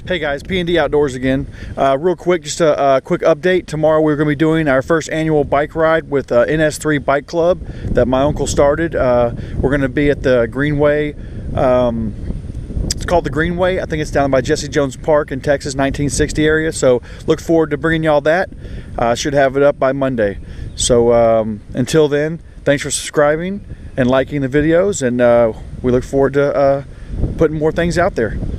Hey guys, P&D Outdoors again. Real quick, just a quick update. Tomorrow we're going to be doing our first annual bike ride with NS3 Bike Club that my uncle started. We're going to be at the Greenway. It's called the Greenway. I think it's down by Jesse Jones Park in Texas, 1960 area. So look forward to bringing y'all that. Should have it up by Monday. So until then, thanks for subscribing and liking the videos, and we look forward to putting more things out there.